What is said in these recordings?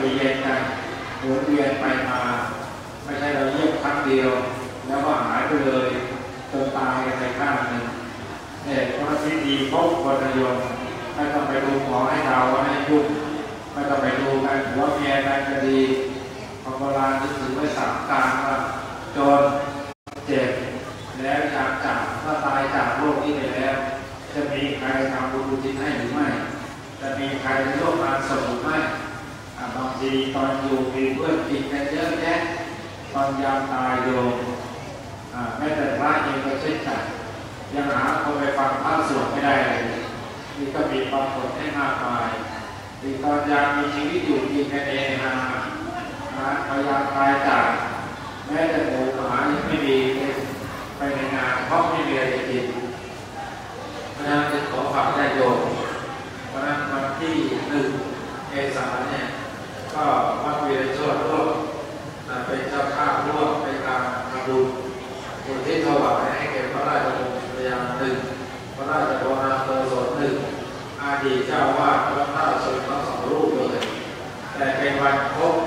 เย็นกันหมุนเวียนไปมาไม่ใช่เราเยี่ยมครั้งเดียวแล้วก็หายไปเลยจนตายกันในข้างหนึ่งเนี่ยเพราะที่ดีพบคนนิยมไม่ต้องไปดูหมอให้เราให้ยุ่งไม่ต้องไปดูกันหัวเมียกันก็ดีของโบราณที่ถือไว้สามการว่าจนเจ็บแล้วจากถ้าตายจากโลกนี้ไปแล้วจะมีใครทำบุญอุทิศให้หรือไม่จะมีใครร่วมงานศพหรือไม่บางทีตอนอยู่มีเพื่อนกินกันเยอะแยะตอนยามตายโยมแม้แต่พระเองก็เช่นกันยังหาคนไปฟังพระสวดไม่ได้เลยนี่ก็มีปรากฏให้มากมายที่ตอนยามมีชีวิตอยู่กินกันเองพยายามตายจากแม้แต่หมูหมายังไม่มีไปในงานเพราะไม่มีอะไรกินเพราะฉะนั้นจะขอฝากญาติโยมเพราะฉะนั้นวันที่1 เมษายนเนี่ยก็วัดวีรโชติร่วมเป็นเจ้าภาพร่วมในการทำบุญอุทิศถวายให้แก่พระราชวงศ์พระยา1พระราชโอรสโกศล1อดีตเจ้าวาดวัดท่าสุนทร2 รูปเลยแต่เป็นวันครบ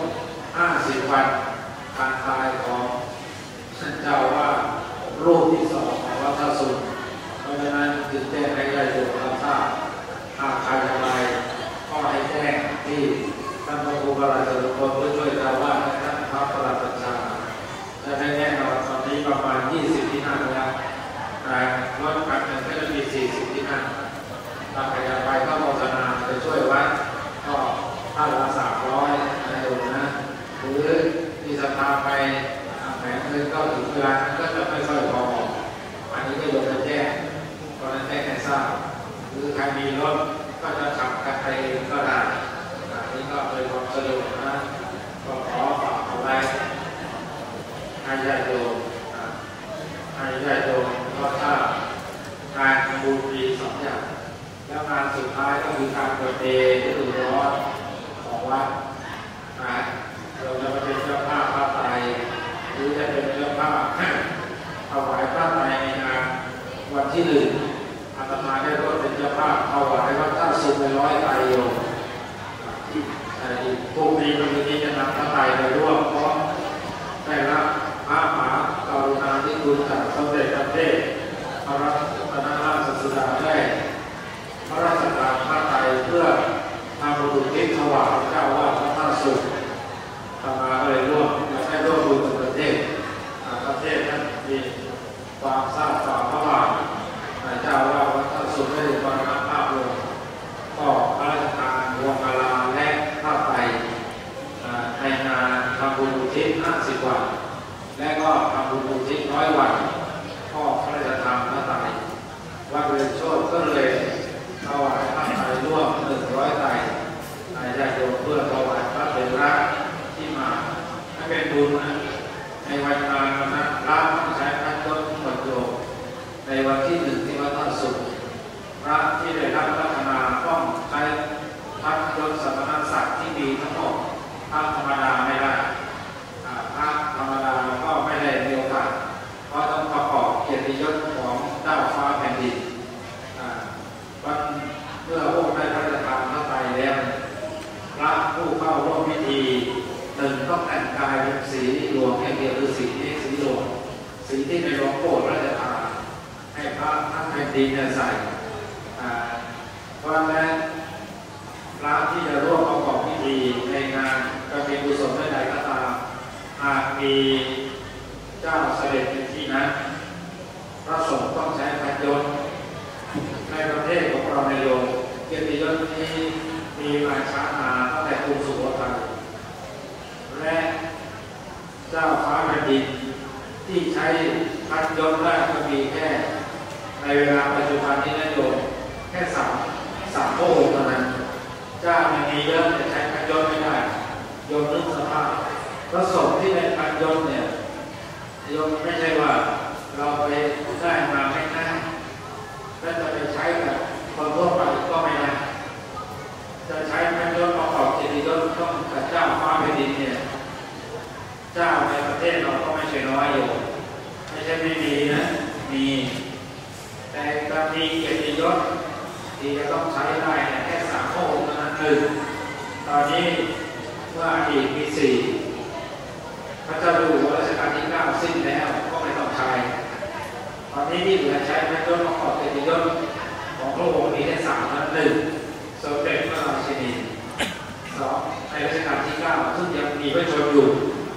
50 วันการตายของท่านเจ้าวาดรูปที่2ของวัดท่าสุนเพราะฉะนั้นจึงแจ้งให้ญาติโยมรับทราบใครอะไรก็ให้แจ้งที่ท่านพระครูประหลัดสุพลผู้ช่วยเจ้าวาดและท่านพระประหลัดประชาจะได้แน่นอนตอนนี้ประมาณ20 ที่นั่งแล้วแต่รถคันหนึ่งก็จะมี40 ที่นั่งถ้าใครจะไปก็โฆษณาจะช่วยวัดก็ท่านละ300นะโยมนะหรือที่จะพาไปแผงเงินก็ถึงเวลาก็จะไม่ค่อยพออันนี้ก็โยมจะแจ้งตอนนั้นแจ้งให้ทราบหรือใครมีรถก็จะขับกันไปเองก็ได้อันนี้ก็เป็นความสะดวกนะก็ขอฝากเอาไว้ให้ญาติโยมก็ถ้าการทำบุญมี2 อย่างแล้วงานสุดท้ายก็คือการเปิดเดย์ฤดูร้อนของวัดเราจะมาเป็นเจ้าภาพพระไตรหรือจะเป็นเจ้าภาพถวายพระไตรในงานวันที่1อาตมาได้ร่วมเป็นเจ้าภาพถวายวัดท่าสุนไป100 ไตรโยมพวกนี้วันนี้จะนำพระไตรไปร่วมเพราะได้รับพระมหากรุณาธิคุณจากสมเด็จพระเทพพระรัตนราชสุดาได้พระราชทานพระไตรเพื่อทำบุญอุทิศถวายเจ้าวาดพระท่าสุนอาตมาก็เลยร่วมและได้ร่วมบุญกับประเทศนั้นมีความทราบความพระบาทเจ้าวาดพระท่าสุนได้มรณภาพลงก็พระราชทานวงมาลาและผ้าไตรในงานทำบุญอุทิศ50 วันและก็ทำบุญอุทิศ100 วันก็พระราชทานพระไตรวัดเรือนโชติก็เลยถวายพระไตรร่วม100 ไตรญาติโยมเพื่อถวายพระเถระที่มาให้เป็นบุญนะในวันงานวันนั้นพระต้องใช้พระยศบรรจุในวันที่1ที่วัดท่าสุนพระที่ได้รับพัฒนาต้องใช้พระยศสมณศักดิ์ที่ดีทั้งหมดพระธรรมดาไม่ได้พระธรรมดาก็ไม่ได้มีโอกาสเพราะต้องประกอบเกียรติยศของเจ้าฟ้าแผ่นดินวันเมื่อพวกได้พระราชทานพระไตรแล้วพระผู้เข้าร่วมพิธีต้องแต่งกายเป็นสีหลวงอย่างเดียวคือสีหลวงสีที่ในหลวงโปรดพระราชทานให้พระทั้งแผ่นดินใส่เพราะฉะนั้นพระที่จะร่วมประกอบพิธีในงานการเป็นกุศลใดๆก็ตามหากมีเจ้าเสด็จในที่นั้นพระสงฆ์ต้องใช้พระยศในประเทศของเราในโลกเกียรติยศนี้มีมาช้านานตั้งแต่กรุงสุโขทัยและเจ้าฟ้าแผ่นดินที่ใช้พระยศได้ก็มีแค่ในเวลาปัจจุบันนี้นะโยมแค่3 พระองค์เท่านั้นเจ้ามีเยอะแต่ใช้พระยศไม่ได้โยมนึกสภาพพระสงฆ์ที่ได้พระยศเนี่ยโยมไม่ใช่ว่าเราไปได้มาไม่ง่ายและจะไปใช้กับคนทั่วไปก็ไม่ได้จะใช้พระยศประกอบเกียรติยศต้องกับเจ้าฟ้าแผ่นดินเนี่ยเจ้าในประเทศเราก็ไม่ใช่น้อยอยู่ไม่ใช่ไม่มีนะมีแต่การมีเกียรติยศที่จะต้องใช้ได้แค่3 พระองค์เท่านั้นตอนนี้เมื่อว่าอดีตมีสี่พระเจ้าอยู่หัวรัชกาลที่9สิ้นแล้วก็ไม่ต้องใช้ตอนนี้ที่เหลือใช้พระยศประกอบเกียรติยศของพระองค์มีแค่3นั้น1สมเด็จพระราชินี2ในรัชกาลที่9ซึ่งยังมีพระชนอยู่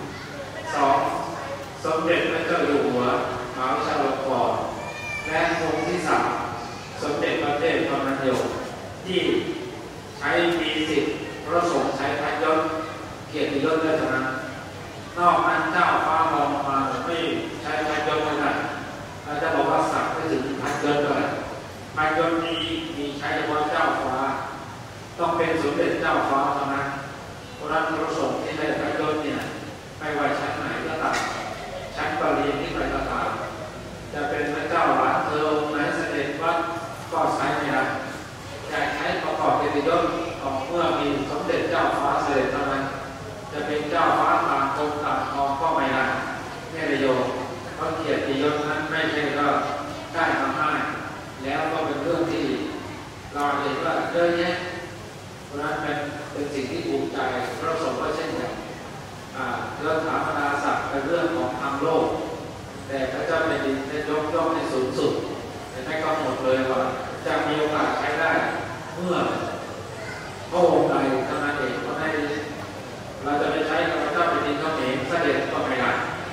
2สมเด็จพระเจ้าอยู่หัวมหาวิชาลงกรณ์และองค์ที่3สมเด็จพระเทพพรหมยมที่ใช้มีสิทธิ์พระสงฆ์ใช้พระยศเกียรติยศได้เท่านั้นนอกนั้นเจ้าฟ้ามองมาไม่ใช้พระยศไม่ได้เราจะบอกว่าสักไม่ถึงพระยศเลยพระยศนี้มีใช้เฉพาะเจ้าฟ้าต้องเป็นสมเด็จเจ้าฟ้าเท่านั้นเพราะนั้นพระสงฆ์ที่ได้พระยศเนี่ยไม่ว่าชั้นไหนก็ตามชั้นปริญญาที่ไหนก็ตามจะเป็นพระเจ้าหลานเธอองค์ไหนเสด็จวัดก็ใช้ไม่ได้จะใช้ประกอบเกียรติยศของเมื่อมีสมเด็จเจ้าฟ้าเสด็จเท่านั้นจะเป็นเจ้าฟ้าต่างกรมต่างทองก็ไม่ได้แม่ประโยชน์เพราะเกียรติยศนั้นไม่ใช่ก็ได้มาง่ายแล้วก็เป็นเรื่องที่เราเห็นว่าเยอะแยะเพราะนั้นเป็นสิ่งที่ภูมิใจพระสงฆ์ก็เช่นกันเรื่องถาปนาศักดิ์เป็นเรื่องของทางโลกแต่พระเจ้าแผ่นดินได้ยกย่องในสูงสุดแต่ไม่กำหนดเลยว่าจะมีโอกาสใช้ได้เมื่อพระองค์ใดเท่านั้นเองเพราะนั้นเราจะไปใช้กับพระเจ้าแผ่นดินเขมรเสด็จก็ไม่ได้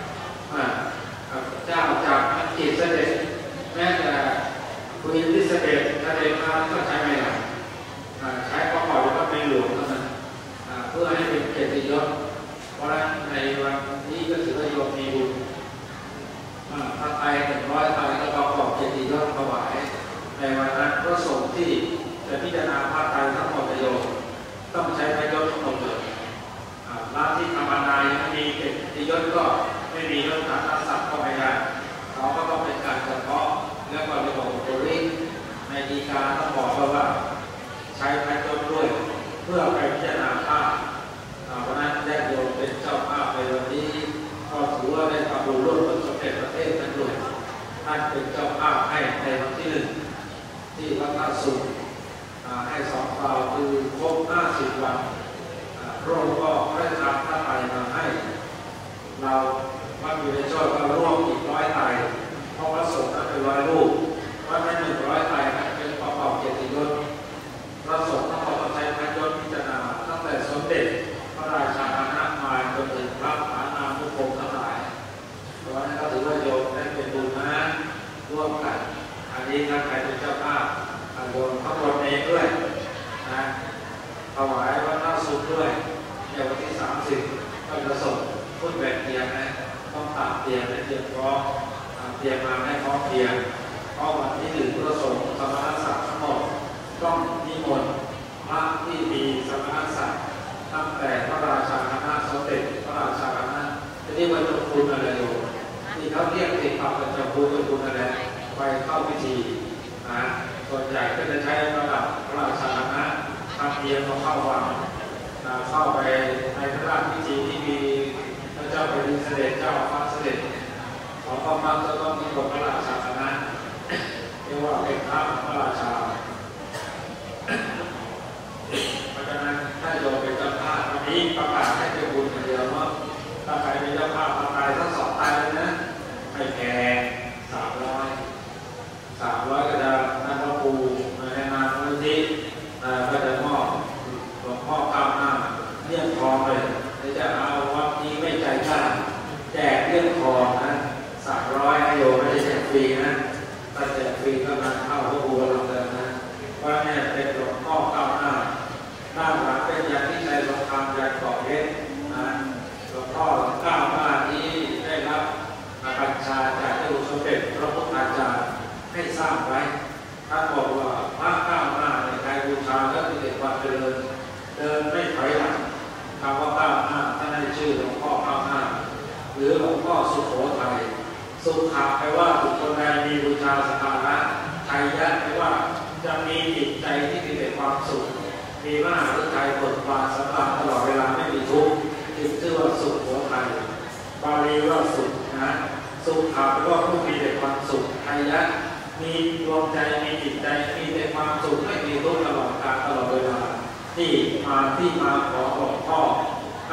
เจ้าจากอังกฤษเสด็จแม้แต่คุยที่เสด็จมาก็ใช้ไม่ได้ใช้ประกอบกับในหลวงเท่านั้นเพื่อให้เป็นเกียรติยศเพราะฉะนั้นในวันนี้ก็ถือว่าโยมมีบุญพระไตร100 ไตรแล้วประกอบเกียรติยศถวายในวันนั้นพระสงฆ์ที่จะพิจารณาพระไตรทั้งหมดโยมต้องใช้พระยศทั้งหมดเลยร้านที่ธรรมดายังมีเกียรติยศก็ไม่มียศฐานะศักดิ์ก็ไม่ได้เขาก็ต้องเป็นการเฉพาะแล้วก็ในบอกตัวเลขในฎีกาต้องบอกว่าใช้พระยศด้วยเพื่อไปพิจารณาภาพเพราะนั้นได้โยมเป็นเจ้าภาพในวันนี้ก็ถือว่าได้ทำบุญร่วมกับสมเด็จพระเทพท่านด้วยท่านเป็นเจ้าภาพให้ในวันที่1ที่วัดท่าสุขให้2 คราวคือครบ50 วันพระองค์ก็ได้ทำพระไตรมาให้เราวัดอยู่ในช่วยก็ร่วมอีก100 ไตรเพราะว่าสงฆ์นั้นเป็น100 รูปวัดนั้น100 ไตรนั้นเป็นประกอบเกียรติยศพระสงฆ์ทั้งหมดต้องใช้พระยศพิจารณาตั้งแต่สมเด็จพระราชาคณะมาจนถึงพระมหานามุขงทั้งหลายเพราะฉะนั้นก็ถือว่าโยมได้เป็นบุญนะร่วมกันอันนี้ถ้าใครเป็นเจ้าภาพโยมทั้งหมดเองด้วยนะถวายวัดท่าสุขด้วยในวันที่30ก็จะส่งพุทธแบบเตียงนะต้องตัดเตียงให้เตรียมพร้อมเตรียมมาให้พร้อมเตียงเพราะวันที่1พระสงฆ์สมณศักดิ์ทั้งหมดต้องนิมนต์พระที่มีสมณศักดิ์ตั้งแต่พระราชาคณะสมเด็จพระราชาคณะจะเรียกว่าเจ้าคุณอะไรอยู่ที่เขาเรียกติดปากเป็นเจ้าคุณอะไรไปเข้าพิธีนะส่วนใหญ่ก็จะใช้ระดับพระราชาคณะทำเตียงมาเข้าวังเข้าไปในพระราชพิธีที่มีพระเจ้าแผ่นดินเสด็จเจ้าฟ้าเสด็จของพระมังจะต้องมีพระราชาคณะเรียกว่าเป็นพระราชาเพราะฉะนั้นถ้าโยมเป็นเจ้าภาพวันนี้ประกาศให้เป็นบุญคนเดียวเนาะถ้าใครเป็นเจ้าภาพตายทั้ง2 ตายเลยนะไม่แพง300ก็จะนั่งพระปูในนามมูลนิธิก็จะมอบหลวงพ่อข้าวหน้าเลี่ยมทองเลยจะเอาวัดนี้ไม่ใจกล้าแจกเลี่ยมทองนะ300ให้โยมไม่ได้แจกฟรีนะถ้าแจกฟรีก็มาเข้าพระปูเราเลยนะว่าเนี่ยเป็นหลวงพ่อข้าวหน้าด้านหลังเป็นยาที่ใช้สงครามยาเกาะเพชรนะหลวงพ่อข้าวหน้านี้ได้รับบัญชาจากพระสมเด็จพระพุทธาจารย์ให้สร้างไว้ท่านบอกว่าพระข้าวหน้าในใครบูชาแล้วมีแต่ความเจริญเดินไม่ถอยหลังคำว่าข้าวหน้าท่านให้ชื่อหลวงพ่อข้าวหน้าหรือหลวงพ่อสุโขทัยสุขาแปลว่าบุคคลใดมีบูชาสักการะไทยะแปลว่าจะมีจิตใจที่มีแต่ความสุขมีมหาฤทัยบทบาทสำราญตลอดเวลาไม่มีทุกข์จึงชื่อว่าสุโขทัยบาลีว่าสุขนะสุขาแปลว่าผู้มีแต่ความสุขไทยะมีดวงใจมีจิตใจมีแต่ความสุขไม่มีทุกข์ตลอดกาลตลอดเวลาที่มาขอหลวงพ่อ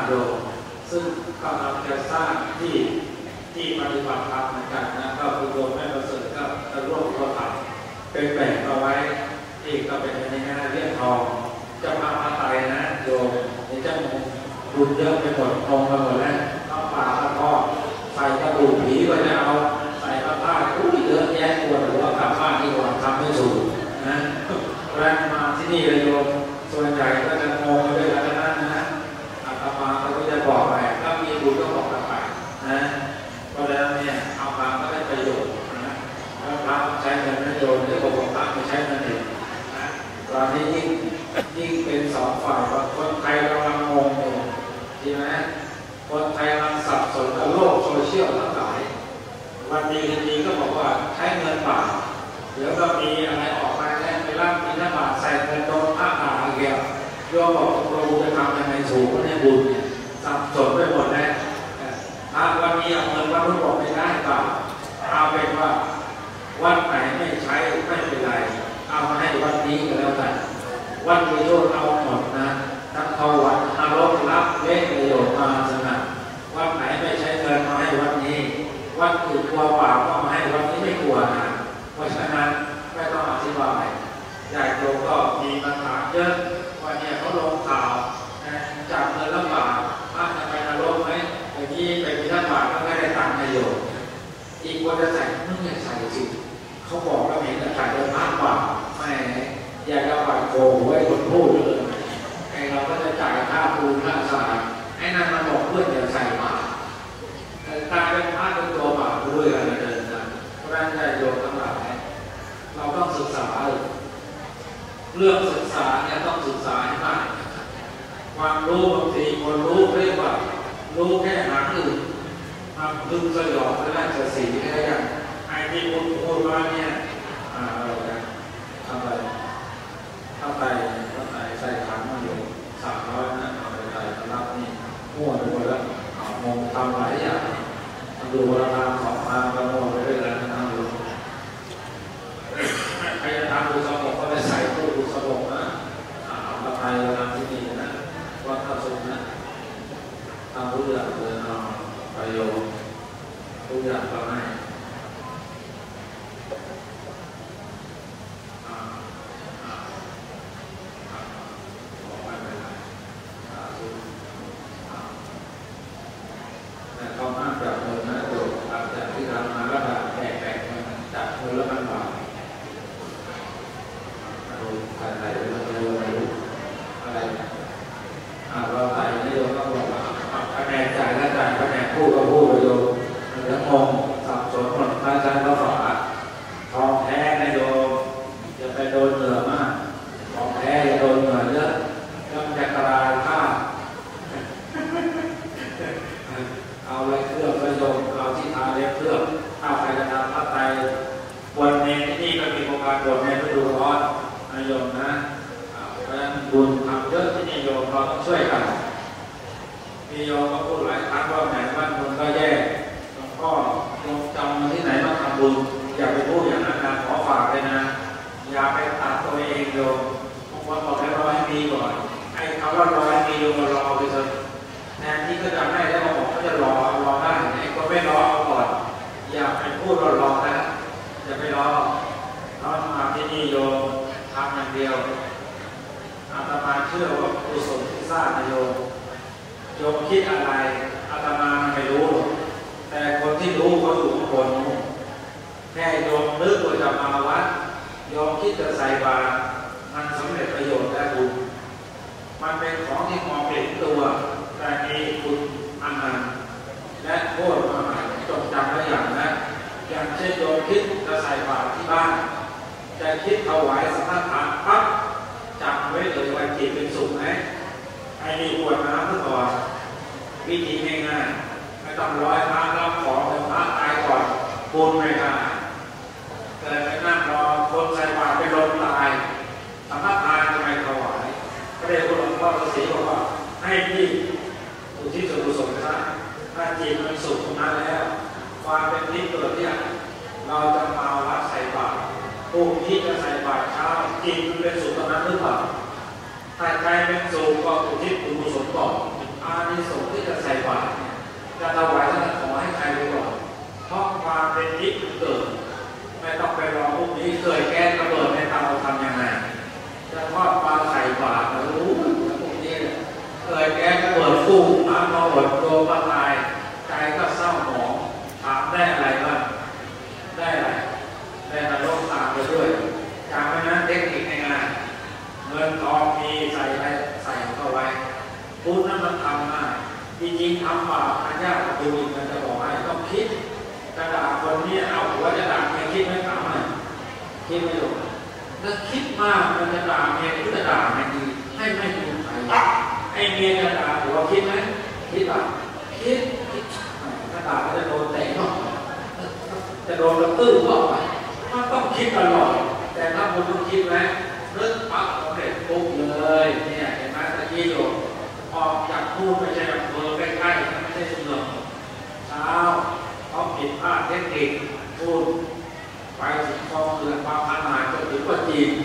โยมซึ่งกำลังจะสร้างที่ปฏิบัติธรรมเหมือนกันนะก็คือโยมแม่ประเสริฐก็จะร่วมประทับเป็นแบ่งเอาไว้ที่ก็เป็นในงานเรียกทองจะมาไตนะโยมนี่จะบุญเยอะไปหมดทองไปหมดแล้วข้าวปลาข้าวทอดใส่กระดูกผีก็จะเอาใส่ผ้าผ้าอุ้ยเยอะแยะปวดหัวกลับบ้านที่ก่อนทำไม่ถูกนะแรงมาที่นี่เลยโยมส่วนใหญ่ก็จะงงไปด้วยกันนะอาตมาเขาก็จะบอกไปถ้ามีบุญก็บอกกันไปนะเพราะฉะนั้นเนี่ยเอามาก็ได้ประโยชน์นะแล้วพระใช้เงินประโยชน์หรือบอกพระไม่ใช้เงินเองนะตอนนี้ยิ่งเป็นสองฝ่ายคนไทยกำลังงงอยู่ใช่ไหมคนไทยกำลังสับสนกับโลกโซเชียลทั้งหลายวันดีคืนดีก็บอกว่าใช้เงินบาทเดี๋ยวก็มีอะไรออกมาแล้วไปรับมีหน้าบาทใส่เงินโดนผ้าป่าเกี่ยวโยมบอกเราจะทำยังไงถูกก็เนี่ยบุญเนี่ยสับสนไปหมดแล้ววันนี้เอาเงินวัดรู้บอกไม่ได้เปล่าเอาเป็นว่าวัดไหนไม่ใช้ไม่เป็นไรเอามาให้วัดนี้ก็แล้วกันวัดวิโรจน์เอาหมดนะทั้งเขาวัดอารมณ์รับเล่นประโยชน์มาสนะวัดไหนไม่ใช้เงินมาให้วัดนี้วัดอื่นกลัวเปล่าก็มาให้วัดนี้ไม่กลัวนะเพราะฉะนั้นไม่ต้องอธิบายญาติโยมก็มีปัญหาเยอะว่าเนี่ยเขาลงข่าวจับเงินละบาทพระจะไปนรกไหมไอ้ที่ไปมีละบาทก็ไม่ได้ตังค์ประโยชน์อีกคนจะใส่มึงอยากใส่สิเขาบอกว่าเห็นจะใส่เดินมากกว่าไม่อยากจะปัดโกงไว้คนพูดเลยไอ้เราก็จะจ่ายค่าปูนค่าสายไอ้นั่นมันบอกเพื่อนจะใส่บาทกลายเป็นพระเป็นตัวบาปด้วยอะไรเดินนะเพราะฉะนั้นญาติโยมทั้งหลายเราต้องศึกษาเรื่องศึกษาเนี่ยต้องศึกษาให้มากความรู้บางทีคนรู้เรียกว่ารู้แค่หางอื่นมาดึงสยองและจะสีอะไรอย่างไอ้ที่คุณพูดว่าเนี่ยอะไรนะทำไปใส่ขันมาอยู่300นะเอาไปใส่รับนี่มั่วไปหมดแล้วมองทำหลายอย่างดูราคาของทางกระโดดไปด้วยกันนะดูใครจะทำดูสมองก็ไปใส่ตู้ดูสมองนะเอาไปทำที่นี่นะวัดท่าสุนนะทำทุกอย่างเลยเอาไปโยทุกอย่างก็ให้เขาห้ามจับมือนะโยมหลังจากที่ทำมาแล้วแตกมันจับมือแล้วมันบาดดูอะไรอะไรเราใส่นโยมก็บอกว่าคะแนนจ่ายแล้วจ่ายคะแนนพูดก็พูดโยมแล้วงงสับสนหมดพระอาจารย์ก็ฝาทองแท้นโยมจะไปโดนเหนือมากทองแท้จะโดนเหนือเยอะก็จะกระไรค่าเอาอะไรเครื่องประโยชน์เอาที่ทาเล็บเครื่องถ้าใครจะทำพระไตรบวชเนรที่นี่ก็มีโครงการบวชเนรฤดูร้อนนโยมนะเพราะฉะนั้นบุญทำเยอะที่นี่โยมเราต้องช่วยกันมีโยมก็พูดหลายครั้งว่าแหมบ้านบุญก็แย่หลวงพ่อโยมจำที่ไหนมาทำบุญอย่าไปพูดอย่างนั้นนะขอฝากเลยนะอย่าไปตัดตัวเองโยมบางคนบอกให้รอให้มีก่อนไอ้คำว่ารอให้มีโยมรอไปเถอะแทนที่ก็จะให้แล้วบอกเขาจะรอได้ไอ้ก็ไม่รอเอาก่อนอย่าไปพูดรอนะอย่าไปรอเรามาที่นี่โยมทำอย่างเดียวอาตมาเชื่อว่ากุศลที่สร้างโยมคิดอะไรอาตมาไม่รู้แต่คนที่รู้เขาอยู่ข้างบนแค่โยมนึกว่าจะมาวัดโยมคิดจะใส่บาตรมันสำเร็จประโยชน์และบุญมันเป็นของที่มองเห็นตัวแต่มีคุณอันนั้นและโทษมหาจดจำไว้อย่างนะอย่างเช่นโยมคิดจะใส่บาตรที่บ้านจะคิดถวายสังฆทานปั๊บจำไว้เลยว่าจิตเป็นสุขไหมไอ้นี่อวดน้ำเพื่อก่อนวิธีง่ายๆไม่ต้องร้อยพระรับของเป็นพระตายก่อนปูนไม่ได้เกิดไปนั่งรอคนใส่บาตรไปโดนตายสังฆทานทำไมถวายพระเดชพระหลวงพ่อฤาษีบอกว่าให้ที่อุทิศส่วนกุศลซะถ้าจิตมันสุขตรงนั้นแล้วความเป็นทิพย์เกิดเนี่ยเราจะมาวัดใส่บาตรพรุ่งนี้จะใส่บาตรเช้าจิตมันเป็นสุขตรงนั้นหรือเปล่าถ้าใจเป็นสุขก็อุทิศบุญกุศลก่อนอานิสงสู้มาหมดโดนมาตายใจก็เศร้าหมองถามได้อะไรบ้างได้อะไรได้นรกตามไปด้วยจำไว้นะเทคนิคง่ายๆเงินทองมีใส่อะไรใส่เข้าไว้พูดนั้นมันทำง่ายจริงๆทำบาปทางยากดูอีกมันจะบอกให้ต้องคิดกระดาษคนนี้เอาหัวจะด่าเมียคิดไม่ถามเลยคิดไม่ถูกถ้าคิดมากมันจะด่าเมียก็จะด่าไม่ดีให้ไม่ดูใครไอ้เมียจะด่าหัวคิดไหมคิดป่ะคิดกระดาษก็จะโดนเตะเนาะจะโดนกระตื้อเข้าไปมันต้องคิดตลอดแต่ถ้าคุณต้องคิดไหมเรื่องปั๊บเราเด็ดปุ๊บเลยเนี่ยเห็นไหมตะกี้อยู่ออกจากพูดไม่ใช่แบบเบอร์ใกล้ๆไม่ใช่เสมอเช้าเขาผิดพลาดเทคนิคพูดไปถึงกองเรือความขนาดจนถึงว่าจีน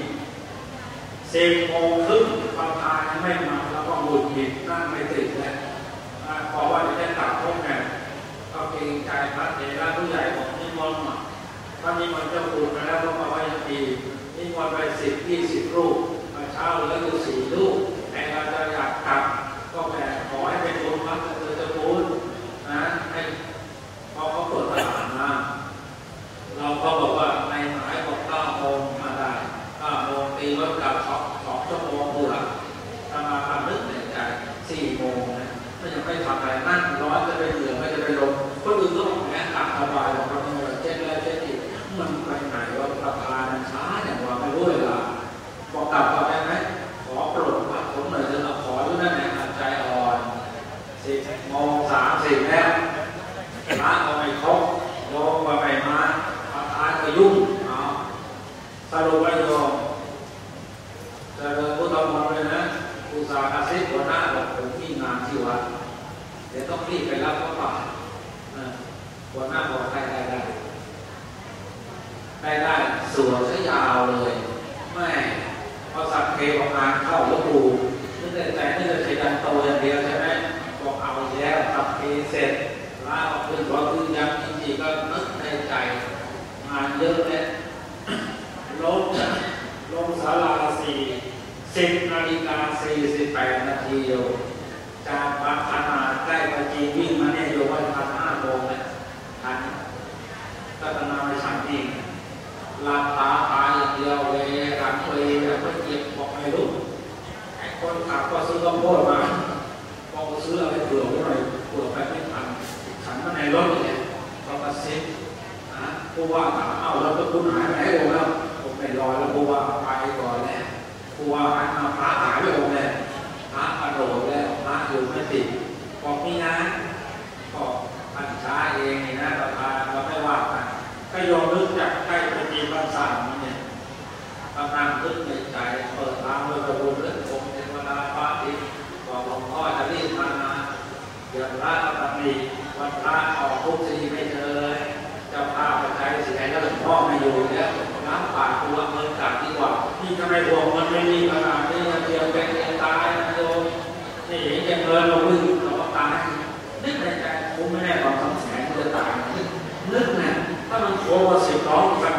10:30ประธานไม่มาแล้วก็หงุดหงิดนั่งไม่ติดแล้วเพราะว่าจะกลับพวกแกก็เกรงใจพระเถระผู้ใหญ่ของนิมนต์ถ้านิมนต์เจ้าคุณไปแล้วก็มาไหว้ทีนิมนต์ไป10-20 รูปมาเช้าเหลืออยู่4 รูปแต่เราจะอยากกลับก็แผ่ขอให้เป็นบุญพระเจ้าคุณนะให้พอเขาเปิดตลาดมาเราก็บอกว่าในหมายบอก9 โมงมาได้9 โมงตีรถกลับ2 ชั่วโมงเบื่อถ้ามาทำนึกในใจ4 โมงนะไม่ยังไม่ทำอะไรนั่งร้อนจะไปเหลือไม่จะไปลงคนอื่นก็บอกแหมตักสบายของเราเนี่ยเจ็ดแล้วเจ็ดอีกมันไปไหนว่าประธานช้าอย่างว่าไม่รู้เวลาบอกกลับก็ได้ไหมขอโปรดพระผมหน่อยจะขอด้วยนั่นแหละใจอ่อน10:30แล้วพระเอาไม่ครบโยมมาไปมาประธานก็ยุ่งเอาสรุปไว้โยมจะเดินพุทธมนต์เลยนะอุตสาหกรรมหัวหน้าบอกผมมีงานที่วัดเดี๋ยวต้องรีบไปรับพระป่าหัวหน้าบอกได้สวดซะยาวเลยไม่พอสักเคของงานเข้าแล้วดูนึกแต่นึกแต่ใจดันโตอย่างเดียวใช่ไหมบอกเอาแล้วสักเคเสร็จลาออกเป็นว่าคือยังจริงๆก็นึกในใจงานเยอะเลยลงศาลา10:48 นาทีโยจากบางขนาดใกล้ปัจจีวิ่งมาเนี่ยโยว่าทัน5 โมงเลยทันก็ตนาไปฉันเองหลับตาอย่างเดียวเลยหลังเลยแล้วก็เจ็บบอกไม่รู้ไอ้คนขับก็ซื้อข้าวโพดมาบอกซื้ออะไรเผื่อไว้หน่อยเผื่อไปไม่ทันฉันมาในรถเลยก็มาเซ็ตผู้ว่าถามเอาแล้วก็คุณหายไปไหนแล้วผมไม่รอแล้วผู้ว่าไปก่อนแล้วผู้ว่าหันมาพระหายไปหมดเลยพระกระโดดแล้วพระอยู่ไม่ติดบอกนี่นะก็อันช้าเองนะประธานเราไม่ว่ากันก็ยอมนึกจากใกล้เป็นจีนภาษาเนี่ยกำลังนึกในใจเปิดทางด้วยกระบวนเรื่ององค์เทวดาฟ้าดินบอกหลวงพ่อจะรีบมาเดี๋ยวพระก็ตำหนิวันพระออกทุกทีไม่เจอเลยเจ้าภาพปัจจัยเสียแล้วหลวงพ่อไม่อยู่แล้วน้ำป่าตัวเงินกลับดีกว่านี่ทำไมห่วงมันไม่มีขนาดนี้เทียมเป็นตายนะโยมนี่เห็นเงินเราวิ่งเราก็ตายนึกในใจผมไม่แน่ตอน2 แสนจะตายนึกนะถ้ามันโคว่า10 น้องกัน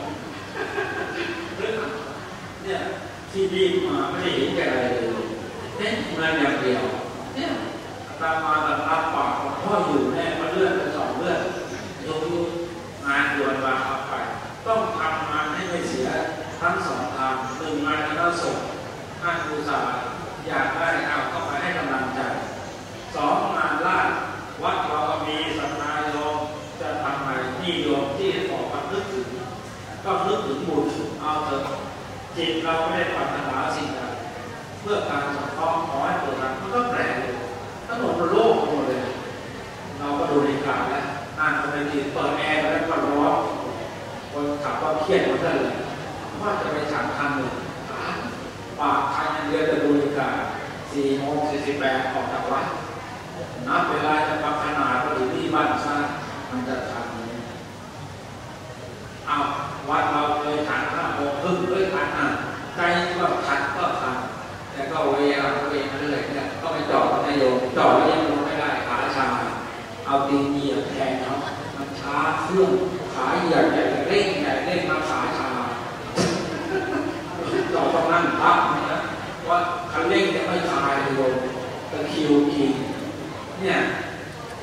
เนี่ยที่ดีมาไม่ได้เห็นแก่อะไรเลยเน้นงานอย่างเดียวเนี่ยตามมาแต่รับปากของพ่ออยู่แน่มาเลื่อนไป2 เลื่อนยกงานด่วนวางเอาไปต้องทำงานให้ไม่เสียทั้ง2 ทาง1 งานแล้วส่งงานอุตสาห์อยากได้เอาเข้าไปให้กำลังใจ2 งานล่าวัดเราก็มีสัมมาโยมจะทำอะไรนี่โยมที่ออกมานึกถึงก็นึกถึงบุญเอาเถอะจิตเราไม่ได้ปรารถนาสิ่งใดเพื่อการสงเคราะห์ขอให้เกิดมันก็แปลกเลยถนนมันโล่งหมดเลยเราก็ดูในกาแล้วนั่งก็ไม่ดีเปิดแอร์แล้วก็ร้อนคนขับก็เครียดหมดเลยว่าจะไปฉันคันหนึ่งปากคันอย่างเดียวจะดูในกา4:48ออกจากวัดนับเวลาจะปรับขนาดก็อยู่ที่บ้านซะมันจะทันไหมเอาวัดเราเคยฉัน5 โมงครึ่งด้วยทันใจก็ทันแต่ก็เวลานั่นเลยเนี่ยก็ไปจอดในโยมจอดแล้วยังลงไม่ได้ขาชาเอาตีนเหยียบแทนเขามันช้าเครื่องขาเหยียบใหญ่เร่งมาขาชาจอดต้องนั่งพักนะว่าคันเร่งจะไม่คลายโยมตะคิวกิน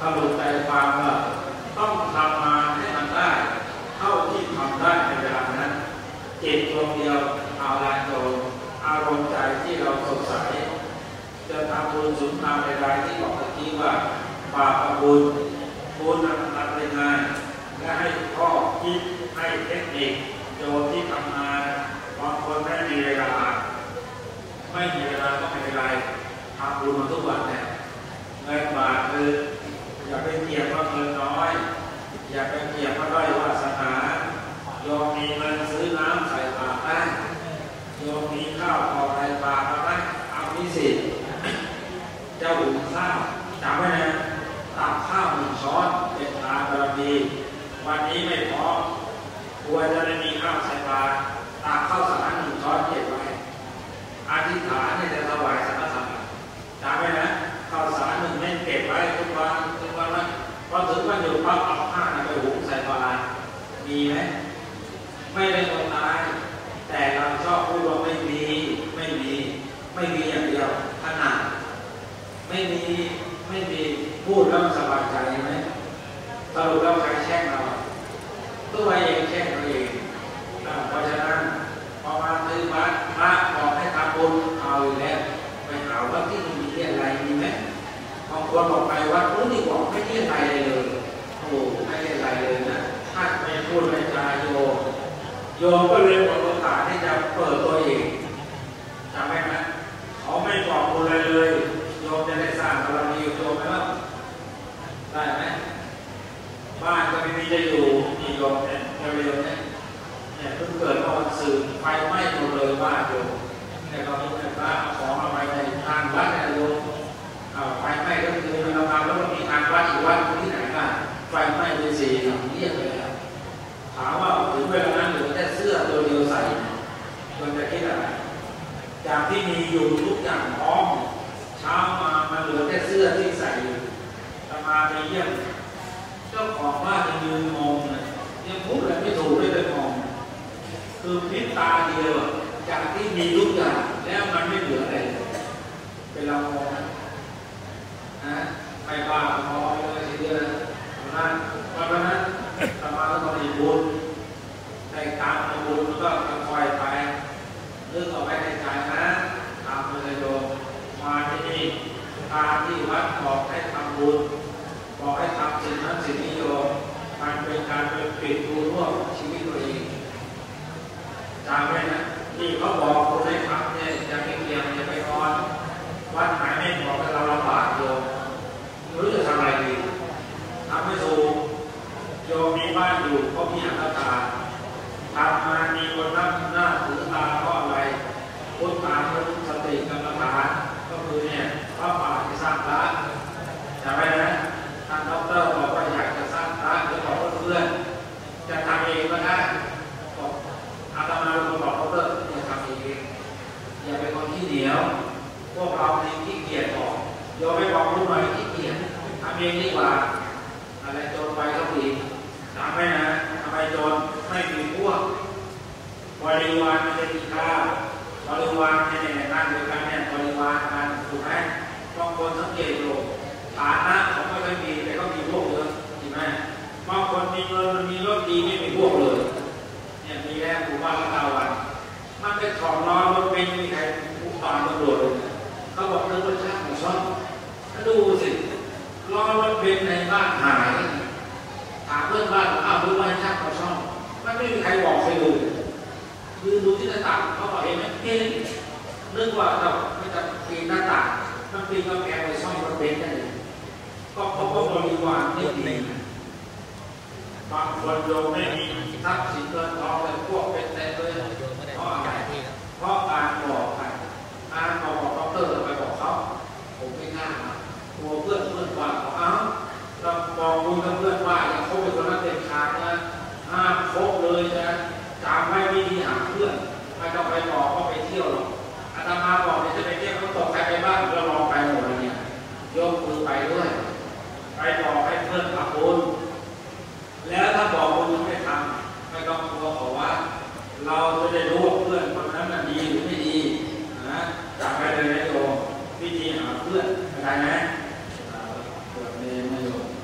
สรุปใจความว่าต้องทำมาให้มันได้เท่าที่ทำได้ในเวลานั้นจิตดวงเดียวเอาละโยมอารมณ์ใจที่เราสดใสจะทำบุญสุนทรในรายที่บอกเมื่อกี้ว่าบาปบุญบุญนักเป็นงานและให้ข้อคิดให้เทคนิคโยมที่ทำงานบางคนไม่มีเวลาไม่มีเวลาก็ไม่เป็นไรทำบุญมาทุกวันเนี่ยเงินบาทคืออย่าไปเกี่ยงว่าเงินน้อยอย่าไปเกี่ยงว่าด้อยวาสนาโยมมีเงินซื้อน้ำใส่บาตรได้โยมมีข้าวพอในบาตรได้เอาพิสิทธิ์เจ้าหุงข้าวจำไว้นะตักข้าว1 ช้อนเป็นทานบารมีวันนี้ไม่พอควรจะได้มีข้าวใส่บาตรตักข้าวสาร1 ช้อนเก็บไว้อธิษฐานเนี่ยจะถวายสังฆทานจำไว้นะข้าวสาร1 เม็ดเก็บไว้ทุกวันนะพอถึงวันหยุดปั๊บเอาผ้าไปหุงใส่บาตรมีไหมไม่ได้คนตายแต่เราชอบพูดว่าไม่มีอย่างเดียวขนาดไม่มีพูดแล้วสบายใจไหมสรุปแล้วใครแช่งเราตัวเองแช่งตัวเองเพราะฉะนั้นพอมาถึงวัดพระบอกให้ทำบุญเอาอยู่แล้วไปหาว่าที่มีเรื่องอะไรมีไหมบางคนบอกไปวัดนู้นนี่บอกไม่เรื่องอะไรเลยโอ้ไม่เรื่องอะไรเลยนะถ้าไม่พูดไม่จาโยมก็เลยหมดโอกาสที่จะเปิดตัวเองจำไหมนะเขาไม่บอกบุญอะไรเลยโยมจะได้สร้างบารมีโยมไหมล่ะได้ไหมบ้านก็ไม่มีจะอยู่นี่โยมเนี่ยเร็วๆเนี่ยเพิ่งเกิดเมื่อวันศุกร์ไฟไหม้หมดเลยบ้านโยมเนี่ยเราเป็นพระของเอาไปในทางวัดเนี่ยโยมไฟไหม้ก็คือเราทำแล้วมันมีทางวัดอีกวัดที่ไหนบ้างไฟไหม้เป็นสีเรียบเลยถามว่าถึงเวลานั้นเหลือแค่เสื้อตัวเดียวใส่ควรจะคิดอะไรจากที่มีอยู่ทุกอย่างพร้อมเช้ามาเหลือแค่เสื้อที่ใส่จะมาไปเยี่ยมเจ้าของบ้านยังยืนมองเลยยังพูดอะไรไม่ถูกเลยมองคือพริบตาเดียวจากที่มีทุกอย่างแล้วมันไม่เหลืออะไรเป็นเรามองนะไม่บ้ามองเลยทีเดียวนั้นเพราะฉะนั้นธรรมะต้องมีบุญในตามบุญก็คอยไปนึกเอาไว้ในใจนะตามเลยโยมมาที่นี่ทางที่วัดบอกให้ทำบุญบอกให้ทำสิ่งนั้นสิ่งนี้โยมมันเป็นการไปปิดดูร่วมชีวิตตัวเองจำไว้นะที่เขาบอกคุณให้ทำเนี่ยจะไม่เกี่ยงจะไปนอนวัดไหนไม่บอกให้เราลำบากโยมไม่รู้จะทำอะไรดีทำไม่ถูกโยมมีบ้านอยู่ก็มีอัตตาทำมามีคนนั่งหน้าถือตาเพราะอะไรพุทธานุสติกรรมฐานก็คือเนี่ยพระป่าที่สร้างพระจำไว้นะท่านดร.บอกว่าอยากจะสร้างพระหรือบอกเพื่อนจะทำเองก็ได้บอกอาตมาเป็นคนบอกดร.อย่าทำเองอย่าเป็นคนขี้เหนียวพวกเราในขี้เกียจบอกโยมไม่บอกรู้ไหมขี้เกียจทำเองดีกว่าอะไรโจรไปก็ดีจำไว้นะทำไมโจรไม่มีพวกบริวารมันจะมีค่าบริวารในนั่นเดียวกันเนี่ยบริวารกันถูกไหมบางคนสังเกตดูฐานะเขาไม่ค่อยมีแต่ก็มีพวกเยอะจริงไหมบางคนมีเงินมันมีรถดีไม่มีพวกเลยเนี่ยมีแล้วหมู่บ้านละ9 วันมันเป็นของร้อนรถเป็นมีใครผู้ปานตำรวจเลยเขาบอกเรื่องรถช่างของช่องดูสิล้อรถเป็นในบ้านหายถามเพื่อนบ้านอ้าวรู้ไหมช่างของช่องไม่มีใครบอกใครดูคือดูที่หน้าต่างเขาบอกเห็นไหมเก่งนึกว่าเราไม่จะปีนหน้าต่างมันปีนกำแพงไปช่องรถเบนซ์ได้เลยก็เพราะว่าบริวารไม่ดีบางคนโยมไม่มีทรัพย์สินเงินทองเลยพวกเป็นแต่เลยเพราะอะไรเพราะการบอกกันการบอกดอกเตอร์ไปบอกเขาผมไม่กล้ากลัวเพื่อนว่าเขาเอ้าเราบอกคุณกับเพื่อนว่าอย่างเขาเป็นคนนั้นเด็ดขาดนะห้ามคบเลยนะจำไว้วิธีหาเพื่อนไม่ต้องไปบอกเขาไปเที่ยวหรอกอาตมาบอกเนี่ยจะไปเที่ยวเขาตกใครไปบ้างเราลองไปหมดเลยเนี่ยยกมือไปด้วยไปบอกให้เพื่อนทำบุญแล้วถ้าบอกบุญไม่ทำไม่ต้องกลัวเขาว่าเราจะได้รู้ว่าเพื่อนคนนั้นดีหรือไม่ดีนะจำไว้เลยนะโยมวิธีหาเพื่อนเข้าใจไหมเปิดเมย์ไม่โยม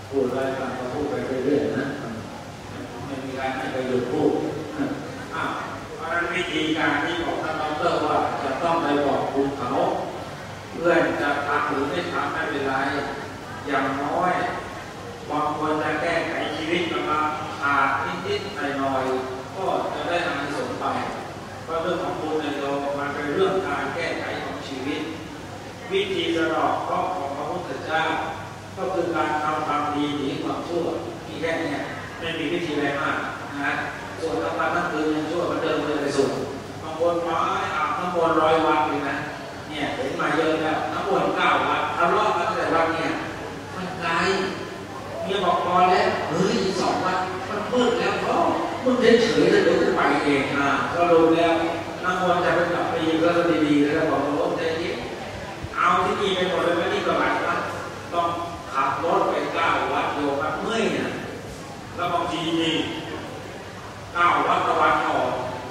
พูดอะไรกันก็พูดไปเรื่อยๆนะไม่มีการให้ประโยชน์พูดเพราะนั้นวิธีการที่บอกท่านดร.ว่าจะต้องไปบอกคุณเขาเพื่อนจะทำหรือไม่ทำไม่เป็นไรอย่างน้อยบางคนจะแก้ไขชีวิตมาขาดนิดๆหน่อยๆก็จะได้อานิสงส์ไปเพราะเรื่องของบุญในโลกมันเป็นเรื่องการแก้ไขของชีวิตวิธีสะดอกเคราะห์ของพระพุทธเจ้าก็คือการทำความดีหนีความชั่วมีแค่นี้ไม่มีวิธีอะไรมากนะส่วนทั้งวันทั้งคืนยังชั่วมันเดิมเลยไปสุดบางคนมาอาบน้ำมนต์100 วัดเลยนะเนี่ยเห็นมาเยอะแล้วน้ำมนต์9 วัดทะเลาะกันแต่วันเนี่ยมันไกลเมียบอกพอแล้วเฮ้ย2 วันมันมืดแล้วก็มึงเฉยๆแล้วเดี๋ยวกูไปเองก็รู้แล้วน้ำมนต์จะเป็นแบบปีก็ดีๆแล้วบอกว่าใจเย็นเอาที่นี่ไปหมดเลยไม่นี่ก็หลายวันต้องขับรถไป9 วัดโยมันเมื่อยเนี่ยแล้วบางทีนี่9 วัดตะวันออก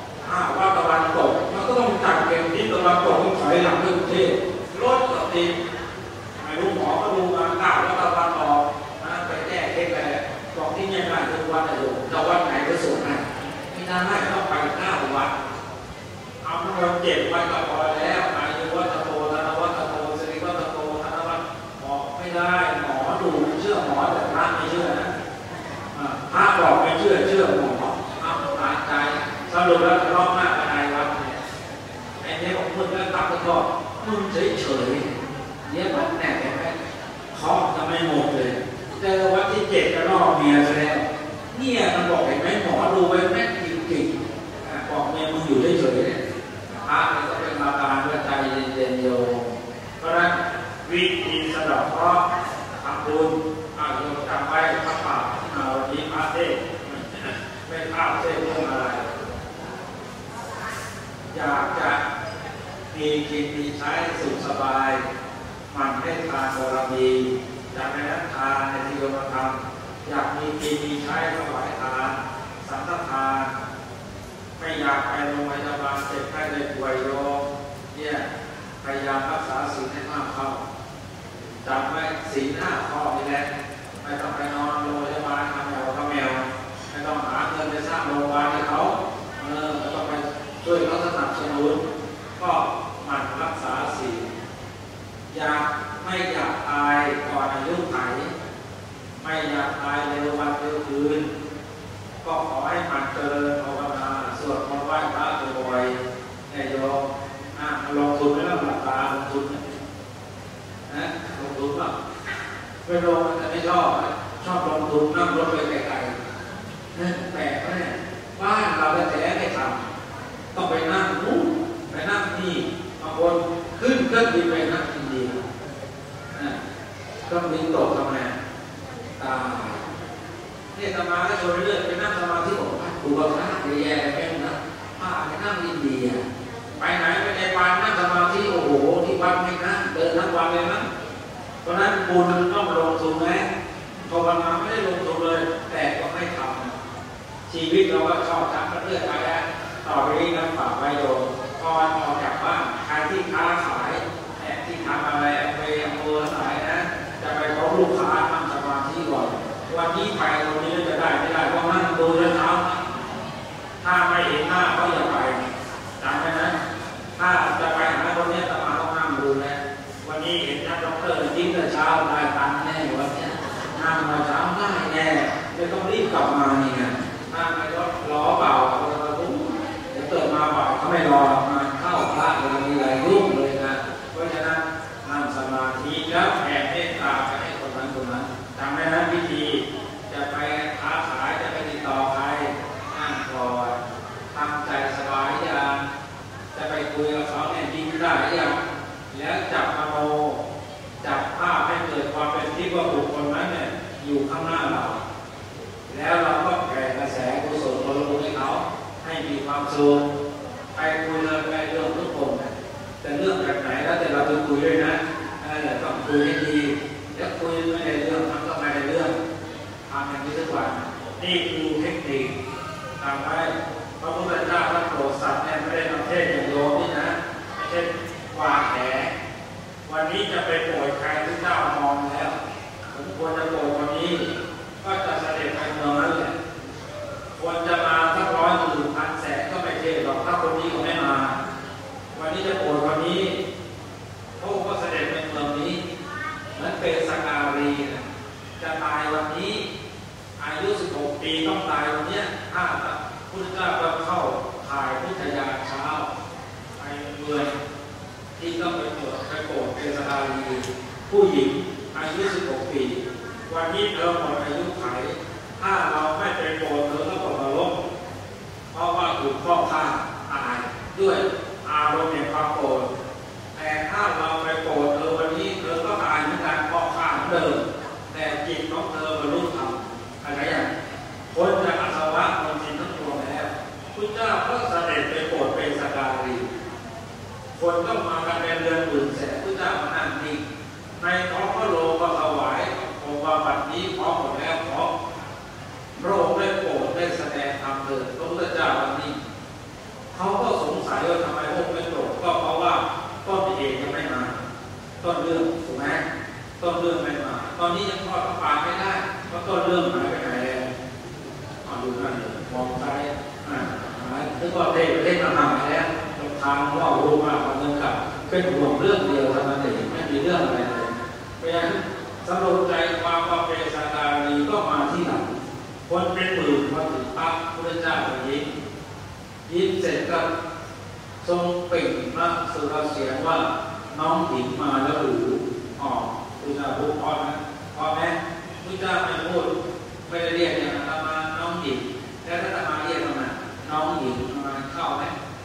5 วัดตะวันตกมันก็ต้องจัดเก็บที่ตะวันตกต้องถอยหลังขึ้นเทศรถก็ติดไม่รู้หมอก็ดูมา9 วัดตะวันออกไปแก้เคล็ดไปบอกที่ยังไงทุกวันอยู่แต่วัดไหนก็สูงไหนไม่น่าให้ต้องไป9 วัดเอาทั้งหมด7 วันก็พอแล้วอายุวัตโตธนวัตโตสิริวัตโตธนวัตบอกไม่ได้หมอดูเชื่อหมอแต่พระไม่เชื่อนะพระบอกไม่เชื่อหมอตายใจสรุปแล้วทะเลาะมากภายในวัดเนี่ยไอ้เนี่ยของมึงก็ตัดก็มึงเฉยเนี่ยวัดแหนไหมเขาจะไม่หมดเลยเจอวัดที่7ก็รอบเมียซะแล้วเนี่ยมันบอกเห็นไหมหมอดูไว้แม่จริงๆบอกเมียมึงอยู่เฉยๆเนี่ยพระก็เป็นมาการว่าใจเย็นๆโยเพราะฉะนั้นวิธีสะดอกเคราะห์ทำบุญโยมจำไว้พระป่าวันนี้พระเทศไม่พลาดเทศเรื่องอะไรอยากจะมีกินมีใช้สุขสบายมันให้ทานบารมีอยากให้นักทานในที่โยมทำอยากมีกินมีใช้ถวายทานสังฆทานไม่อยากไปโรงพยาบาลเจ็บไข้ได้ป่วยโยมเนี่ยพยายามรักษาศีลให้มากเข้าจำไว้ศีล5 ข้อนี่แหละไม่ต้องไปนอนโรงพยาบาลทำแบบข้าวแมวไม่ต้องหาเงินไปสร้างโรงพยาบาลให้เขาไม่ต้องไปช่วยเขาสนับสนุนก็หมั่นรักษาศีลไม่อยากตายก่อนอายุไขไม่อยากตายเร็ววันเร็วคืนก็ขอให้มันเจริญภาวนาสวดมนต์ไหว้พระบ่อยๆโยมลงทุนไม่ต้องหลับตาลงทุนนะลงทุนป่ะไม่ลงแต่ไม่ชอบลงทุนนั่งรถไปไกลๆนั่นแปลกไหมบ้านเราแต่ไม่ทำต้องไปนั่งนู้นไปนั่งนี่บางคนขึ้นเครื่องบินไปนั่งอินเดียเครื่องบินตกทำไมตายเนี่ยสมาธิโชว์เรื่อยไปนั่งสมาธิบอกว่าดูว่าพระแย่ๆไปนะไปนั่งอินเดียไปไหนไปในวันนั่งสมาธิโอ้โหที่วัดไม่นั่งเดินทั้งวันเลยนะเพราะนั้นบุญต้องลงทุนไหมภาวนาไม่ได้ลงทุนเลยแต่ก็ไม่ทำชีวิตเราก็ชอบทำก็เลือกไปแล้วต่อไปนี้นะฝากไว้โยมก่อนออกจากบ้านใครที่ค้าขายที่ทำอะไรไปอำเภอสายนะจะไปพบลูกค้าทำสมาธิก่อนวันนี้ไปตรงนี้จะได้ไม่ได้เพราะนั่งดูเช้าถ้าไม่เห็นหน้าเขาอย่าไปจำไว้นะถ้าจะไปหาคนนี้ต้องมาต้องนั่งดูนะวันนี้เห็นท่านดร.ยิ้มแต่เช้าได้ตังค์แน่วันนี้นั่งมาเช้าได้แน่ไม่ต้องรีบกลับมานี่ไงนั่งไม่ต้องล้อเปล่าเดี๋ยวเกิดมาเปล่าเขาไม่รอมาเข้าพระเลยมีอะไรยุ่งเลยนะเพราะฉะนั้นนั่งสมาธิแล้วแผ่เมตตาไปให้คนนั้นจำไว้นะวิธีจะไปค้าขายจะไปติดต่อใครนั่งก่อนทำใจสบายอย่างจะไปคุยกับเขาเนี่ยยิ้มได้อย่างแล้วจับมโนจับภาพให้เกิดความเป็นที่ว่าบุคคลนั้นเนี่ยอยู่ข้างหน้าเราแล้วเราก็แผ่กระแสกุศลบำรุงให้เขาให้มีความสุขไปคุยเลยไปเรื่องทุกคนแต่เรื่องแบบไหนแล้วแต่เราจะคุยด้วยนะต้องคุยให้ดีแล้วคุยไม่ได้เรื่องมันก็ไม่ได้เรื่องทำอย่างนี้ทุกวันนี่คือเทคนิคทำให้พระพุทธเจ้าท่านโปรดสัตว์เนี่ยไม่ได้มาเทศอย่างโยมนี่นะไม่ใช่วางแผนวันนี้จะไปโปรดใครที่เจ้ามองแล้วผมควรจะโปรดวันนี้ก็จะเสด็จไปเมืองนั้นแหละคนจะมาสัก100 หมื่นพันแสนก็ไม่เท่หรอกถ้าคนนี้ก็ไม่มาวันนี้จะโปรดวันนี้พระองค์ก็เสด็จไปเมืองนี้เหมือนเป็นสการีนะจะตายวันนี้อายุ16 ปีต้องตายวันนี้ถ้าพุทธเจ้าก็เข้าถ่ายพุทธญาณเช้าไปเมืองที่ต้องไปโปรดเป็นสการีผู้หญิงอายุ16 ปีวันนี้เธอหมดอายุไขถ้าเราไม่ไปโปรดเธอก็ตกนรกเพราะว่าถูกพ่อฆ่าตายด้วยอารมณ์แห่งความโกรธแต่ถ้าเราไปโปรดเธอวันนี้เธอก็ตายเหมือนกันพ่อฆ่าเหมือนเดิมแต่จิตของเธอบรรลุธรรมอะไรอย่างพ้นจากอาสวะคนจิตทั้งปวงแล้วพุทธเจ้าก็เสด็จไปโปรดเป็นสการีคนก็มากันเป็นเรือนหมื่นแสนพุทธเจ้ามานั่งนิ่งในท้องพระโลกก็ถวายองค์ว่าบัดนี้พร้อมหมดแล้วพร้อมพระองค์ได้โปรดได้แสดงธรรมเถิดพระพุทธเจ้าวันนี้เขาก็สงสัยว่าทำไมพระองค์ไม่โปรดก็เพราะว่าต้นเหตุยังไม่มาต้นเรื่องถูกไหมต้นเรื่องไม่มาตอนนี้ยังทอดพระปางไม่ได้เพราะต้นเรื่องหายไปไหนแล้วดูนั่นเลยมองซ้ายถึงว่าประเทศมาหายแล้วทางว่ารู้มากกว่าเงินกับเป็นห่วงเรื่องเดียวเท่านั้นเองไม่มีเรื่องอะไรเลยเพราะฉะนั้นสรุปใจความว่าเป็นสการีก็มาที่หลังคนเป็นหมื่นมาถึงพระพุทธเจ้ายิ้มเสร็จก็ทรงเปล่งพระสุรเสียงว่าน้องหญิงมาแล้วหรือพุทธเจ้าพูดพอไหมพอไหมพุทธเจ้าไม่พูดไม่ได้เรียกอย่างนั้นมาน้องหญิงแล้วถ้ามาเรียกมาน้องหญิงมาเข้าไหม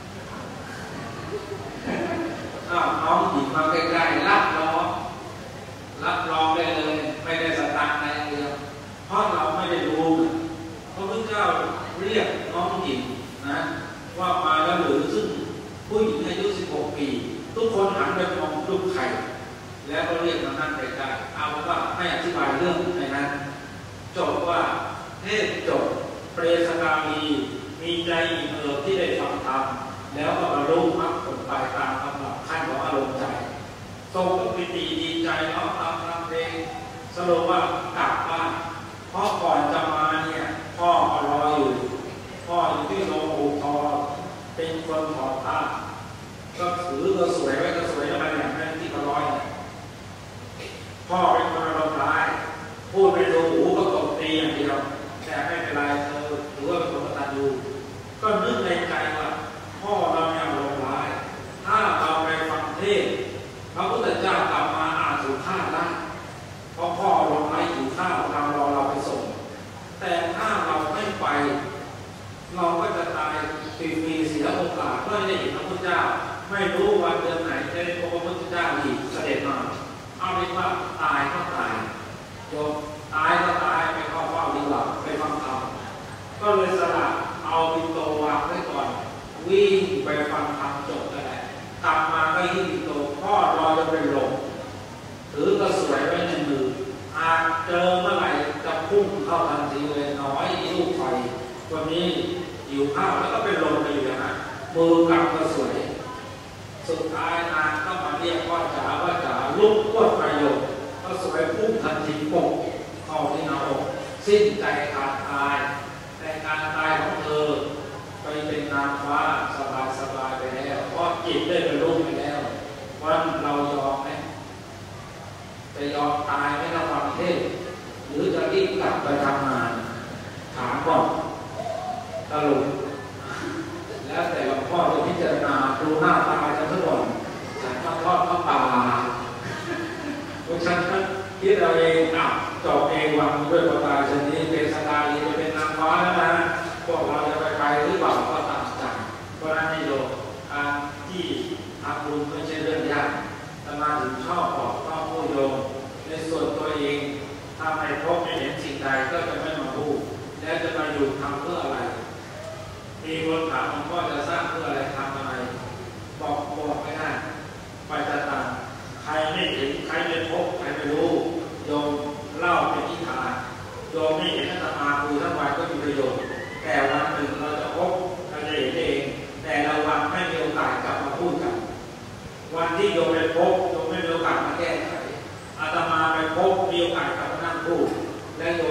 น้องหญิงมาใกล้ๆรับรองได้เลยไม่ได้สตางค์อะไรเดียวเพราะเราไม่ได้รู้พระพุทธเจ้าเรียกน้องหญิงนะว่ามาแล้วหรือซึ่งผู้หญิงอายุ16 ปีทุกคนหันไปมองรูปไข่แล้วก็เรียกมานั่งใกล้ๆเอาว่าให้อธิบายเรื่องในนั้นจบว่าเทศจบเปรสการีมีใจอิ่มเอิบที่ได้ฟังธรรมแล้วก็บรรลุมรรคผลไปตามลำดับขั้นของอารมณ์ใจทรงปิติดีใจน้อมตามทำเพลงสรุปว่ากลับบ้านเพราะก่อนจะมาเนี่ยพ่อรออยู่พ่ออยู่ที่โรงอุทอเป็นคนถอดผ้าก็ถือก็สวยไว้ก็สวยแล้วมันอย่างนั้นที่ร้อยพ่อเป็นคนอารมณ์ร้ายพูดไปดูหูก็ตบตีอย่างเดียวแต่ไม่เป็นไรเธอถือว่าเป็นคนกตัญญูก็นึกในใจว่าพ่อเราเนี่ยอารมณ์ร้ายถ้าเราไปฟังเทศพระพุทธเจ้ากลับมาอาจถูกฆ่าได้เพราะพ่อเราไม่ถูกฆ่าเรารอเราไปส่งแต่ถ้าเราไม่ไปเราก็จะตายฟรีๆเสียโอกาสเพื่อได้เห็นพระพุทธเจ้าไม่รู้วันเดือนไหนจะได้พบพระพุทธเจ้าอีกเสด็จมาเอาเป็นว่าตายก็ตายโยมตายก็ตายไปเข้าเฝ้าดีกว่าไปฟังธรรมก็เลยสละเอาปิ่นโตวางไว้ก่อนวิ่งไปฟังธรรมจบแล้วกลับมาก็ยิ่งปิ่นโตพ่อรอจะเป็นลมถือกระสวยไว้ในมืออาจเจอเมื่อไหร่จะพุ่งเข้าทันทีเลยน้อยลูกไฟวันนี้อยู่ข้าวแล้วก็เป็นลมไปอยู่อย่างนั้นมือกับกระสวยสุดท้ายนางก็มาเรียกว่าจ๋าลุกพวดประโยชน์ก็สวยพุ่งทันทีปกเข้าที่หน้าอกสิ้นใจขาดตายแต่การตายของเธอไปเป็นนางฟ้าสบายไปแล้วเพราะจิตได้บรรลุไปแล้ววันเรายอมไหมจะยอมตายไม่รับฟังเทศหรือจะรีบกลับไปทำงานถามก่อนตลกแล้วแต่หลวงพ่อจะพิจารณาดูหน้าตาจะทุกคนฉันก็ทอดข้าวปลาเพราะฉันคิดเราเองจบเองวางด้วยประการชนิดเป็นสกาลีจะเป็นนางฟ้าแล้วนะพวกเราจะไปหรือเปล่าก็ตามใจเพราะนั้นนี่โยการที่ทำบุญไม่ใช่เรื่องยากแต่มาถึงชอบบอกชอบผู้โยงในส่วนตัวเองถ้าไม่พบไม่เห็นสิ่งใดก็จะไม่มาพูดแล้วจะมาอยู่ทำเพื่ออะไรมีคนถามหลวงพ่อจะสร้างเพื่ออะไรทำอะไรบอกไม่ได้ไปจะตามใครไม่เห็นใครไม่พบใครไม่รู้โยมเล่าเป็นนิทานโยมไม่เห็นอาตมาคุยทั้งวันก็มีประโยชน์แต่วันหนึ่งเราจะพบเราจะเห็นเองแต่ละวันไม่มีโอกาสกลับมาพูดกันวันที่โยมไปพบโยมไม่มีโอกาสมาแก้ไขอาตมาไปพบมีโอกาสกลับมานั่งพูดและโยม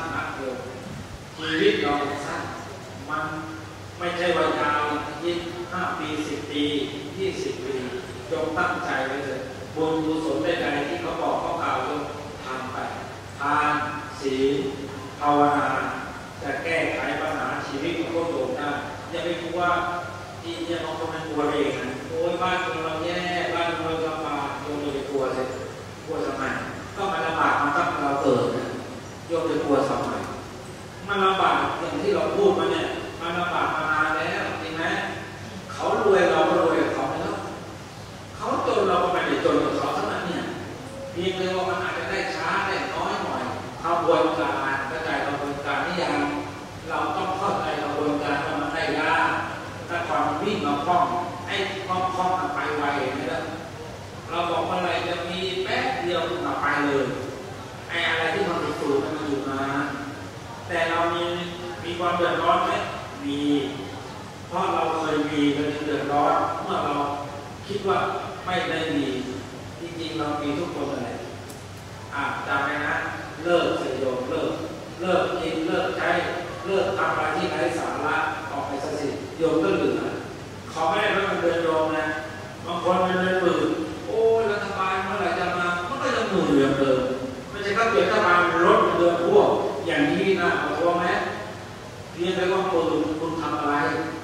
นักโยมชีวิตเราสั้นมันไม่ใช่ว่ายาว25 ปี10 ปี20 ปีจงตั้งใจไว้เลยบุญกุศลใดๆที่เขาบอกเขากล่าวจงทำไปทานศีลภาวนาจะแก้ไขปัญหาชีวิตของพวกโยมได้อย่าไปกลัวที่เนี่ยบางคนมันกลัวเองนะโอ้ยบ้านเราแย่บ้านเราลำบากโยมอย่าไปกลัวเลยกลัวทำไมก็มันลำบากมาตั้งแต่เราเกิดนะโยมจะกลัวทำไมมันลำบากอย่างที่เราพูดมาเนี่ยมันลำบากมานานแล้วจริงไหมเขารวยเราก็รวยกับเขาไม่แล้วเขาจนเราก็ไม่ได้จนกับเขาเท่านั้นเนี่ยเพียงแต่ว่ามันอาจจะได้ช้าได้น้อยหน่อยขบวนการกระจายขบวนการนี่ยังเราต้องเข้าใจขบวนการว่ามันได้ยากถ้าความวิ่งเราคล่องให้คล่องไปไวนี่แหละเราบอกว่าอะไรจะมีแป๊บเดียวมาไปเลยไอ้อะไรที่มันสูงมันอยู่นานแต่เรามีความเดือดร้อนไหมมีเพราะเราเคยมีเราเดือดร้อนเมื่อเราคิดว่าไม่ได้มีจริงๆเรามีทุกคนเลยจำไว้นะเลิกเสยโยมเลิกกินเลิกใช้เลิกทำอะไรที่ไร้สาระออกไปซะสิโยมก็เหลือเขาไม่ได้รับเงินเดือนโยมนะบางคนเป็นเดือนหมื่นโอ้รัฐบาลเมื่อไหร่จะมามันก็ยังหมื่นเดือนเดิมไม่ใช่ก็เปลี่ยนรัฐบาลลดเดือนพวกอย่างนี้นะเอาตัวไหมเรียนไปว่าคุณทำอะไร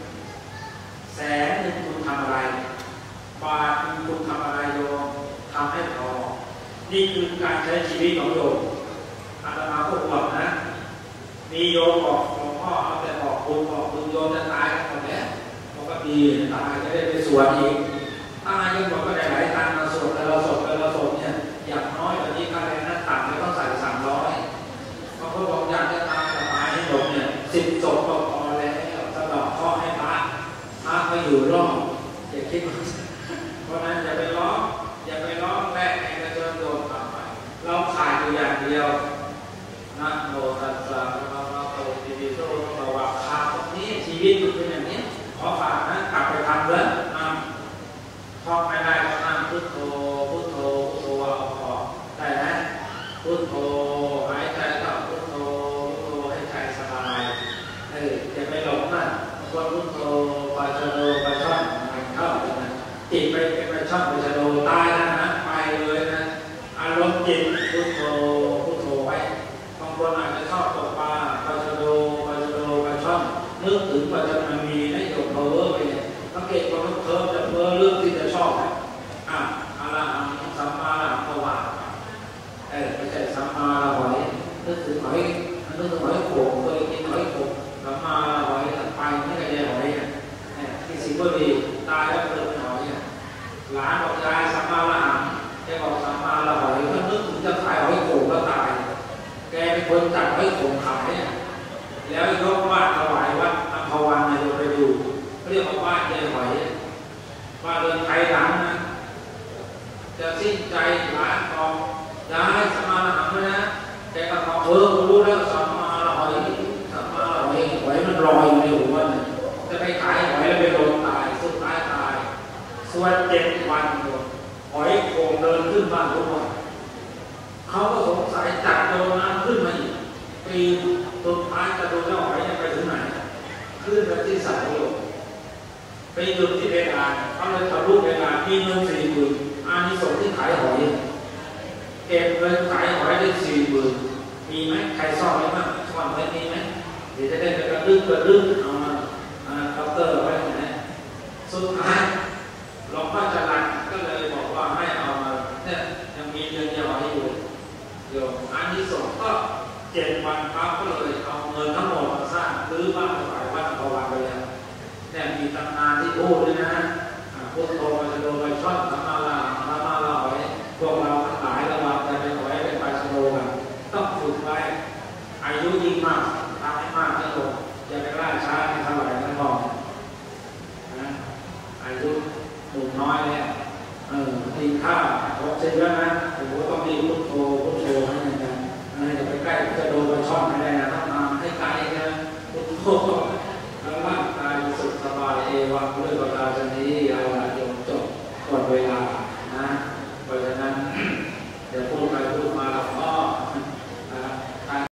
100,000คุณทำอะไรบาทคุณทำอะไรโยมทำให้พอนี่คือการใช้ชีวิตของโยมอาตมาก็หวังนะมีโยมบอกหลวงพ่อเอาแต่บอกคุณโยมจะตายกันหมดแล้วปกติตายจะได้ไปสวดอีกตายยังบอกก็ได้หลายตังค์มาสวดแต่เราสวดเนี่ยอย่างน้อยตอนนี้ค่าแรงนั้นต่ำไม่ต้องใส่300บางคนบอกอยากจะตายแต่ตายให้หมดเนี่ย10 ศพก็พอแล้วสำหรับข้อให้พระไม่อยู่รอดอย่าคิดเพราะนั้นอย่าไปร้องแม่ให้กระเจิญโดนทำไปเราขาดอยู่อย่างเดียวนะโมตัสสะภะคะวะโตอะระหะโตสัมมาสัมพุทธัสสะขาดตรงนี้ชีวิตมันเป็นอย่างนี้ขอฝากนะกลับไปทำเลยท่องไม่ได้ก็นั่งพุทโธเอาพอได้นะพุทโธหายใจเข้าพุทโธให้ใจสบายอย่าไปหลงนะคนพุทโธไปชะโดไปช่องเข้าเลยนะจิตไปช่องไปชะโดตายนะไปเลยนะอารมณ์จิตพุทโธไว้บางคนอาจจะชอบตกปลาไปชะโดไปช่องนึกถึงว่าจะมันมีให้โยมเพ้อไปเนี่ยสังเกตว่าเพ้อจะเพ้อเรื่องที่จะชอบอะระหังสัมมาละภวะไม่ใช่สัมมาละหอยนึกถึงหอยโขงเคยกินหอยโขงสัมมาละหอยไปไม่ได้หอยที่สิงห์บุรีตายแล้วเกิดเป็นหอยหลานบอกยายสัมมาละหังแกบอกสัมมาละหอยก็นึกถึงจะขายหอยโขงก็ตายแกเป็นคนจัดหอยโขงขายแล้วยกบ้านถวายวัดอัมพวันนายไปดูเรียกว่าบ้านยายหอยบ้านเรือนไทยหลังนะจะสิ้นใจร้านทองย้ายสัมมาละหังนะแกก็บอกรู้แล้วสัมมาละหอยหอยมันลอยอยู่ในหัวเนี่ยจะไปขายหอยแล้วไปโดนตายสุดท้ายตายส่วน7 วันหอยโขงเดินขึ้นบ้านทุกวันเขาก็สงสัยจับโดนน้ำขึ้นมาอีกปีสุดท้ายจะโดนเจ้าหอยไปถึงไหนขึ้นไปที่เสาโลกไปหยุดที่เพดานเขาเลยทะลุเพดานมีเงิน40,000อานิสงส์ที่ขายหอยเก็บเงินขายหอยได้40,000มีไหมใครซ่อนไว้บ้างซ่อนไว้มีไหมเดี๋ยวจะได้ไปกระดึ๊บเอามาเคาน์เตอร์ไว้ไหนสุดท้ายหลวงพ่อจรัญก็เลยบอกว่าให้เอามาเนี่ยยังมีเงินหอยอยู่อานิสงส์ก็7 วันครับก็เลยเอาเงินทั้งหมดมาสร้างซื้อบ้านถวายวัดอัมพวันไปแล้วแต่มีตำนานที่พูดด้วยนะพุทโธไปชะโดไปช่อนสัมมาละหอยพวกเราทั้งหลายระวังจะเป็นหอยเป็นปลาชะโดกันต้องฝึกไว้อายุยิ่งมากทำให้มากให้ลงอย่าไปล่าช้าในถวายนั่นบอกนะอายุหนุ่มน้อยเนี่ยตีข้าว60แล้วนะโอ้โหต้องมีพุทโธให้กันอย่าไปใกล้จะโดนไปช่องไม่ได้นะต้องมาให้ไกลนะพุทโธแล้วร่างกายสุขสบายเอวังด้วยประกาศนี้